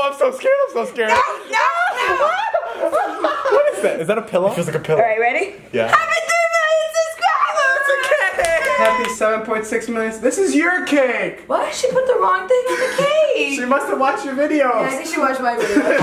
I'm so scared. I'm so scared. No. What is that? Is that a pillow? It feels like a pillow. All right, ready? Yeah. Happy 3 million subscribers! Happy 7.6 million. This is your cake. What? She put the wrong thing on the cake. She must have watched your videos. Yeah, I think she watched my video.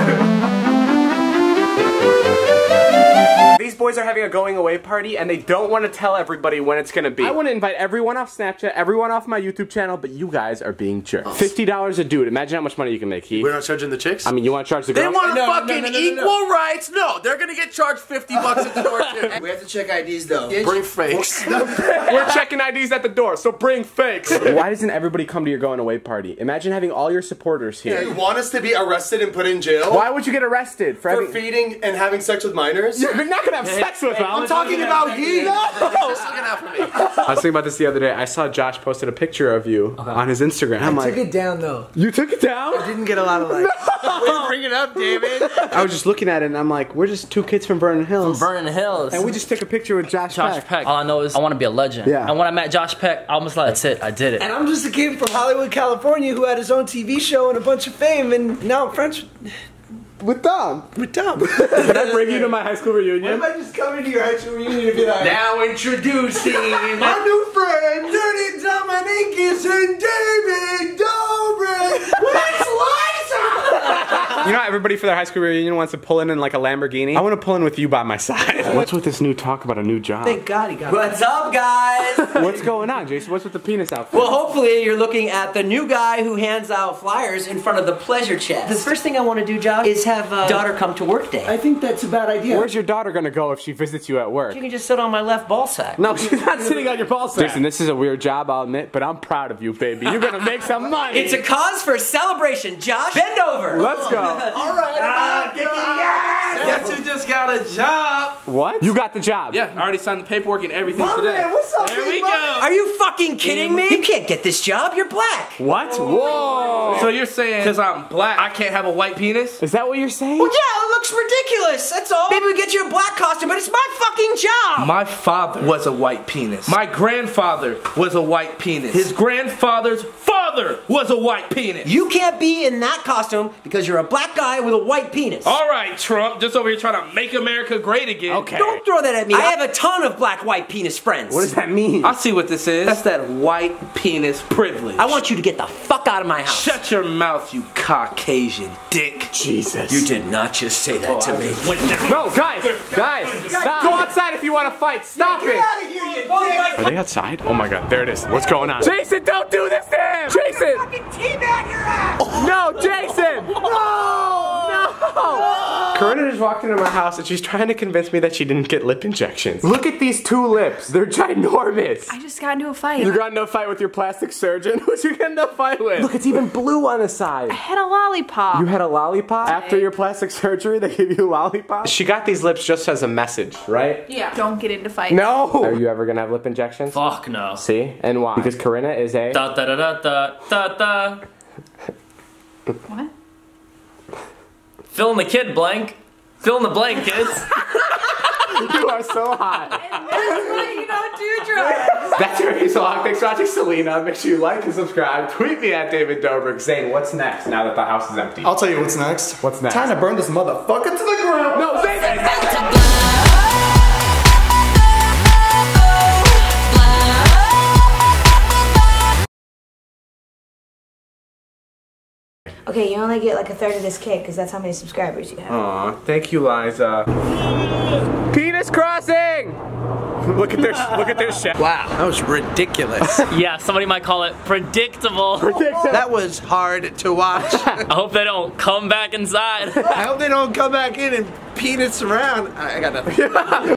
These boys are having a going away party and they don't want to tell everybody when it's gonna be. I want to invite everyone off Snapchat, everyone off my YouTube channel, but you guys are being jerks. $50 a dude. Imagine how much money you can make, Heath. We're not charging the chicks? I mean, you want to charge the girls? They want fucking equal rights? No, they're gonna get charged $50 at the door too. We have to check IDs though. Bring fakes. We're checking IDs at the door, so bring fakes. Why doesn't everybody come to your going away party? Imagine having all your supporters here. You want us to be arrested and put in jail? Why would you get arrested for feeding and having sex with minors? You're not gonna have sex with them. I'm talking about he. Just looking out for me. I was thinking about this the other day. I saw Josh posted a picture of you on his Instagram. I'm like, Took it down though. you took it down? I didn't get a lot of likes. Bring it up, David. I was just looking at it and I'm like, we're just two kids from Vernon Hills. Vernon Hills. And we just took a picture with Josh Peck. All I know is I want to be a legend. Yeah. And when I met Josh Peck, I was like, that's it, I did it. And I'm just a kid from Hollywood, California who had his own TV show and a bunch of fame, and now I'm friends With Dom. with Tom. Did I bring you to my high school reunion? Why am I just coming to your high school reunion and be like, Now introducing my new friend, Dirty Dominicus and David Dobrik. What's Liza? You know how everybody for their high school reunion wants to pull in like a Lamborghini? I want to pull in with you by my side. What's with this new talk about a new job? Thank God he got it. What's up, guys? What's going on, Jason? What's with the penis outfit? Well, hopefully you're looking at the new guy who hands out flyers in front of the pleasure chest. The first thing I want to do, Josh, is have daughter come to work day. I think that's a bad idea. Where's your daughter gonna go if she visits you at work? You can just sit on my left ball sack. No, she's not sitting on your ball sack. Jason, this is a weird job, I'll admit, but I'm proud of you, baby. You're gonna make some money. It's a cause for celebration, Josh. Bend over. Let's go. All right. Guess who just got a job? What? You got the job. Yeah, I already signed the paperwork and everything My today. man, what's up, There big we man? go. Are you fucking kidding me? You can't get this job. You're black. What? Whoa. So you're saying because I'm black, I can't have a white penis? Is that what you're saying? Well, yeah, it looks ridiculous. That's all. Maybe we get you a black costume, but it's my fucking job. My father was a white penis. My grandfather was a white penis. His grandfather's father was a white penis. You can't be in that costume because you're a black guy with a white penis. All right, Trump, just over here trying to make America great again. Okay. Don't throw that at me. I have a ton of black white penis friends. What does that mean? I see what this is. That's that white penis privilege. I want you to get the fuck out of my house. Shut your mouth, you Caucasian dick. Jesus. You did not just say that to me. No, guys, stop. Go outside if you want to fight. Stop it. Get out of here, you dick. Are they outside? Oh my God, there it is. What's going on? Jason, don't do this to him. Jason. Fucking teabag your ass. No, Jason. No. Corinna just walked into my house and she's trying to convince me that she didn't get lip injections. Look at these two lips. They're ginormous. I just got into a fight. You got into a fight with your plastic surgeon? Who'd you get into a fight with? Look, it's even blue on the side. I had a lollipop. You had a lollipop? After your plastic surgery, they gave you a lollipop? She got these lips just as a message, right? Yeah. Don't get into fights. No! Are you ever gonna have lip injections? Fuck no. See? And why? Because Corinna is a... Da da da da da da da. What? Fill in the kid blank. Fill in the blank, kids. You are so hot. That's why you don't do drugs. That's your Hazel Hawk. Thanks for watching, Selena. Make sure you like and subscribe. Tweet me at David Dobrik. Zane, what's next now that the house is empty? I'll tell you what's next. What's next? Time to burn this motherfucker to the ground. No, Zane! Okay, you only get like a third of this cake because that's how many subscribers you have. Aw, thank you, Liza. Penis crossing! Look at their chef. Wow, that was ridiculous. Yeah, somebody might call it predictable. That was hard to watch. I hope they don't come back inside. I hope they don't come back in and penis around. I got nothing.